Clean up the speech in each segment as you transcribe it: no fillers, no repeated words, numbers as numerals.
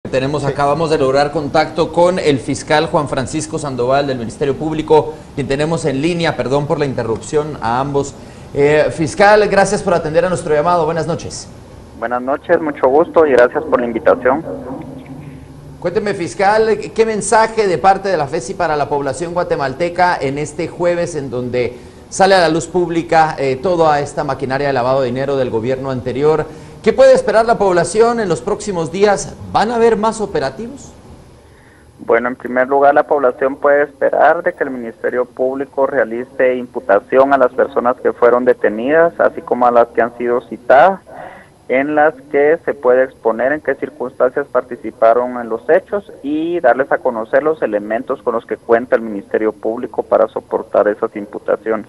Acabamos de lograr contacto con el fiscal Juan Francisco Sandoval del Ministerio Público, quien tenemos en línea. Perdón por la interrupción a ambos. Fiscal, gracias por atender a nuestro llamado. Buenas noches. Buenas noches, mucho gusto y gracias por la invitación. Cuénteme, fiscal, ¿qué mensaje de parte de la FESI para la población guatemalteca en este jueves en donde sale a la luz pública toda esta maquinaria de lavado de dinero del gobierno anterior? ¿Qué puede esperar la población en los próximos días? ¿Van a haber más operativos? Bueno, en primer lugar, la población puede esperar de que el Ministerio Público realice imputación a las personas que fueron detenidas, así como a las que han sido citadas, en las que se puede exponer en qué circunstancias participaron en los hechos y darles a conocer los elementos con los que cuenta el Ministerio Público para soportar esas imputaciones.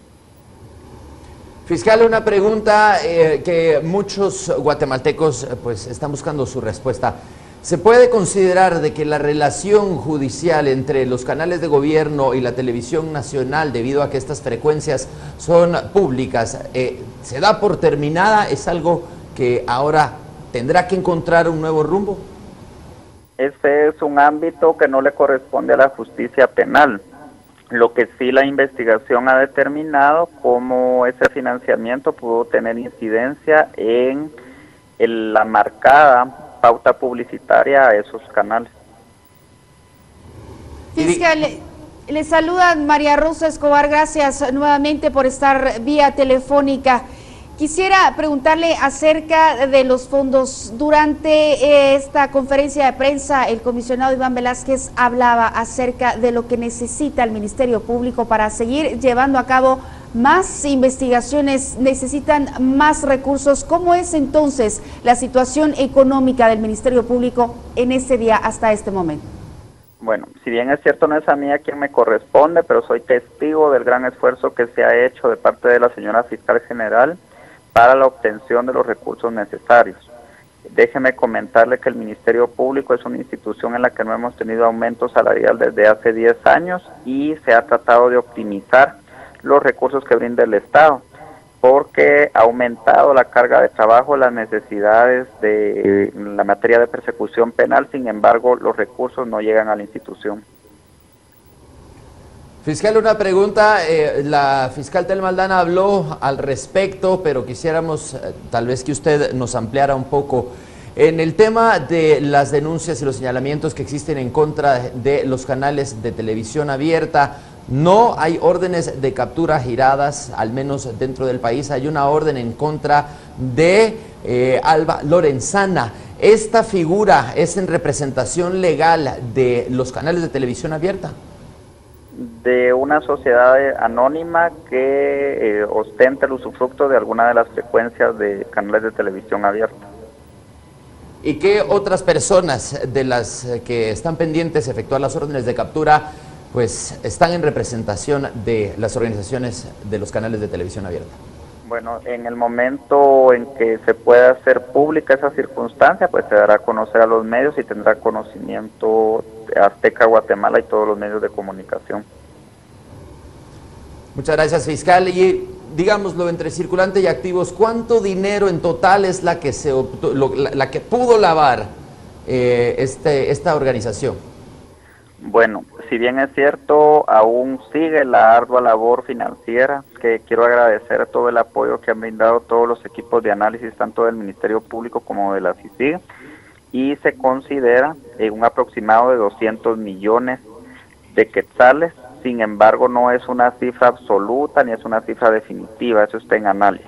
Fiscal, una pregunta que muchos guatemaltecos pues están buscando su respuesta. ¿Se puede considerar de que la relación judicial entre los canales de gobierno y la televisión nacional, debido a que estas frecuencias son públicas, se da por terminada? ¿Es algo que ahora tendrá que encontrar un nuevo rumbo? Ese es un ámbito que no le corresponde a la justicia penal. Lo que sí la investigación ha determinado cómo ese financiamiento pudo tener incidencia en la marcada pauta publicitaria a esos canales. Fiscal, le saluda María Rosa Escobar, gracias nuevamente por estar vía telefónica. Quisiera preguntarle acerca de los fondos. Durante esta conferencia de prensa, el comisionado Iván Velázquez hablaba acerca de lo que necesita el Ministerio Público para seguir llevando a cabo más investigaciones. Necesitan más recursos. ¿Cómo es entonces la situación económica del Ministerio Público en este día hasta este momento? Bueno, si bien es cierto, no es a mí a quien me corresponde, pero soy testigo del gran esfuerzo que se ha hecho de parte de la señora Fiscal General para la obtención de los recursos necesarios. Déjeme comentarle que el Ministerio Público es una institución en la que no hemos tenido aumento salarial desde hace 10 años y se ha tratado de optimizar los recursos que brinda el Estado, porque ha aumentado la carga de trabajo, las necesidades de la materia de persecución penal. Sin embargo, los recursos no llegan a la institución. Fiscal, una pregunta. La fiscal Telma Aldana habló al respecto, pero quisiéramos tal vez que usted nos ampliara un poco en el tema de las denuncias y los señalamientos que existen en contra de los canales de televisión abierta. No hay órdenes de captura giradas, al menos dentro del país. Hay una orden en contra de Alba Lorenzana. ¿Esta figura es en representación legal de los canales de televisión abierta? De una sociedad anónima que ostenta el usufructo de alguna de las frecuencias de canales de televisión abierta. ¿Y qué otras personas de las que están pendientes de efectuar las órdenes de captura pues están en representación de las organizaciones de los canales de televisión abierta? Bueno, en el momento en que se pueda hacer pública esa circunstancia, pues se dará a conocer a los medios y tendrá conocimiento Azteca Guatemala y todos los medios de comunicación. Muchas gracias, fiscal. Y digámoslo, entre circulante y activos, ¿cuánto dinero en total es la que la que pudo lavar esta organización? Bueno, si bien es cierto, aún sigue la ardua labor financiera, que quiero agradecer todo el apoyo que han brindado todos los equipos de análisis, tanto del Ministerio Público como de la CICIG, y se considera un aproximado de 200 millones de quetzales. Sin embargo, no es una cifra absoluta ni es una cifra definitiva, eso está en análisis.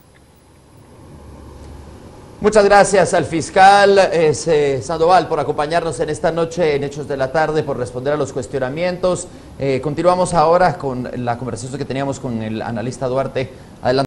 Muchas gracias al fiscal Sandoval por acompañarnos en esta noche en Hechos de la Tarde, por responder a los cuestionamientos. Continuamos ahora con la conversación que teníamos con el analista Duarte. Adelante.